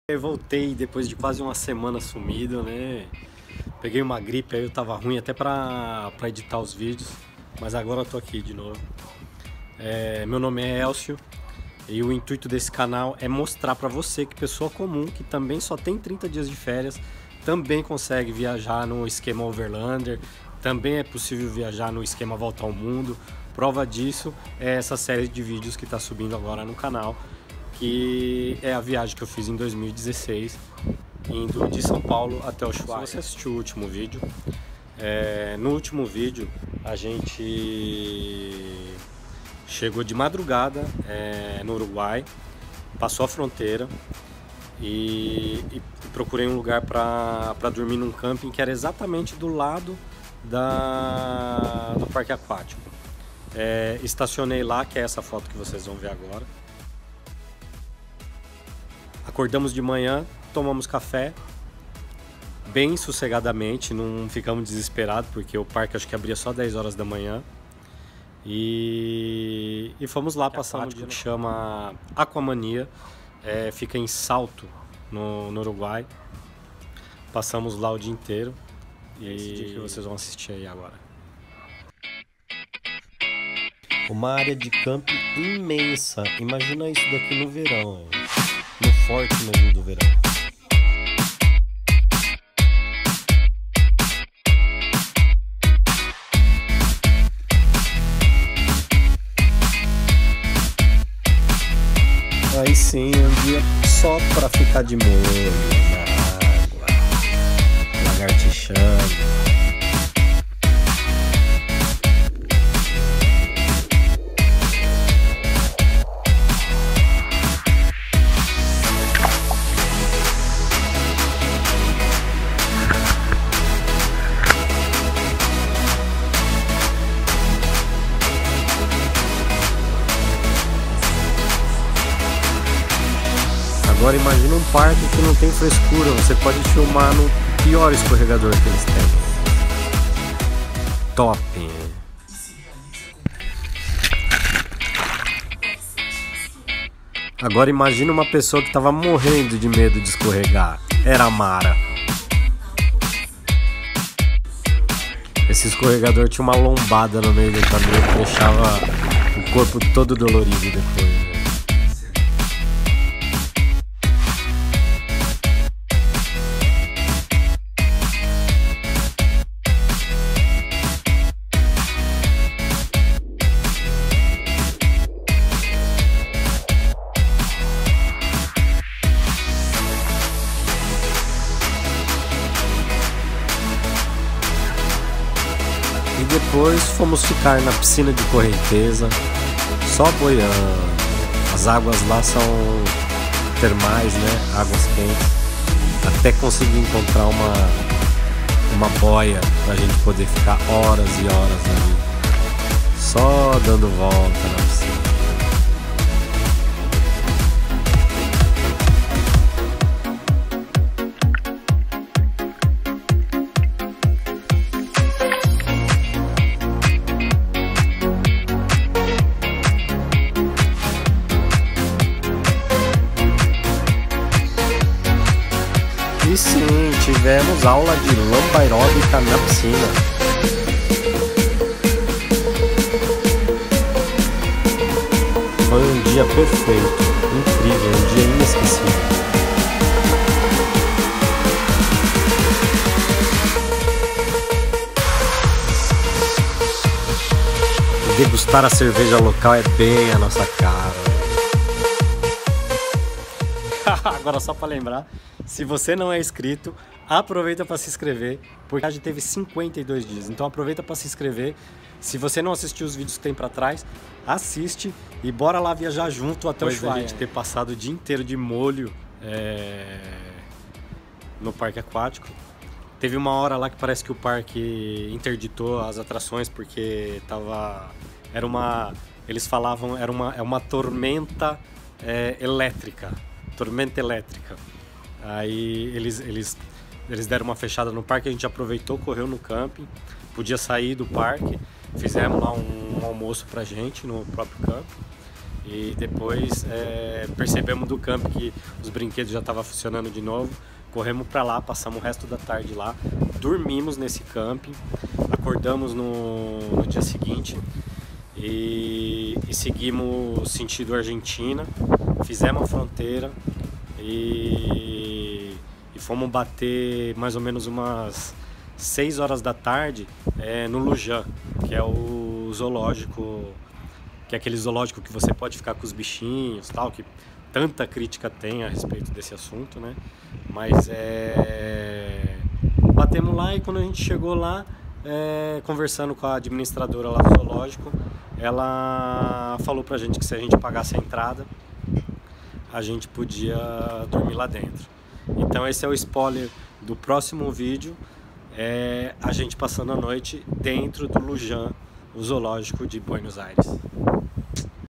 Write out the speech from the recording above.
Eu voltei depois de quase uma semana sumido, né? Peguei uma gripe, aí eu tava ruim até pra editar os vídeos, mas agora eu tô aqui de novo. Meu nome é Elcio e o intuito desse canal é mostrar pra você que pessoa comum, que também só tem 30 dias de férias, também consegue viajar no esquema Overlander, também é possível viajar no esquema Volta ao Mundo. Prova disso é essa série de vídeos que tá subindo agora no canal, que é a viagem que eu fiz em 2016, indo de São Paulo até Ushuaia. Se você assistiu o último vídeo, no último vídeo a gente chegou de madrugada no Uruguai, passou a fronteira e procurei um lugar para dormir num camping que era exatamente do lado do parque aquático. Estacionei lá, que é essa foto que vocês vão ver agora. Acordamos de manhã, tomamos café, bem sossegadamente, não ficamos desesperados, porque o parque acho que abria só 10 horas da manhã. E fomos lá passar um dia que chama Aquamania, fica em Salto, no Uruguai. Passamos lá o dia inteiro e esse dia que vocês vão assistir aí agora. Uma área de camping imensa, imagina isso daqui no verão, no forte mesmo do verão. Aí sim, um dia só para ficar de molho na água, lagartixando. Agora imagina um parque que não tem frescura, você pode filmar no pior escorregador que eles têm. Top! Agora imagina uma pessoa que estava morrendo de medo de escorregar. Era a Mara. Esse escorregador tinha uma lombada no meio do caminho que deixava o corpo todo dolorido depois. E depois fomos ficar na piscina de correnteza, só boiando. As águas lá são termais, né? Águas quentes. Até conseguir encontrar uma boia pra gente poder ficar horas e horas ali, só dando volta na piscina. E sim, tivemos aula de lamba aeróbica na piscina. Foi um dia perfeito, incrível, um dia inesquecível. Degustar a cerveja local é bem a nossa cara. Agora só para lembrar, se você não é inscrito, aproveita para se inscrever, porque a gente teve 52 dias, então aproveita para se inscrever. Se você não assistiu os vídeos que tem para trás, assiste e bora lá viajar junto até o Ushuaia. A gente ter passado o dia inteiro de molho no parque aquático. Teve uma hora lá que parece que o parque interditou as atrações porque eles falavam, é uma tormenta elétrica. Tormenta elétrica. Aí eles deram uma fechada no parque, a gente aproveitou, correu no camping, podia sair do parque, fizemos lá um almoço pra gente no próprio camping E depois percebemos do camping que os brinquedos já estavam funcionando de novo. Corremos para lá, passamos o resto da tarde lá, dormimos nesse camping, acordamos no dia seguinte e seguimos sentido Argentina, fizemos a fronteira e fomos bater mais ou menos umas 6 horas da tarde no Lujan, que é o zoológico, que é aquele zoológico que você pode ficar com os bichinhos, tal, que tanta crítica tem a respeito desse assunto, né? Mas batemos lá e quando a gente chegou lá, conversando com a administradora lá do zoológico, ela falou pra gente que se a gente pagasse a entrada, a gente podia dormir lá dentro. Então esse é o spoiler do próximo vídeo, a gente passando a noite dentro do Lujan, o zoológico de Buenos Aires.